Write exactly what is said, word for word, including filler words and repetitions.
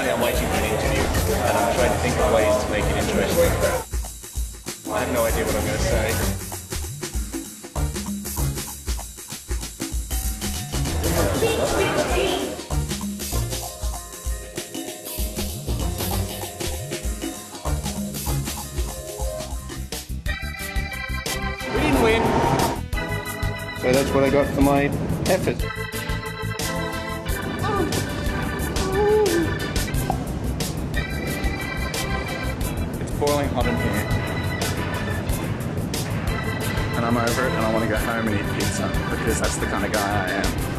Basically, I'm waiting for an interview, and I'm trying to think of ways to make it interesting. I have no idea what I'm going to say. We didn't win. So that's what I got for my effort. It's boiling hot in here. And I'm over it and I want to go home and eat pizza because that's the kind of guy I am.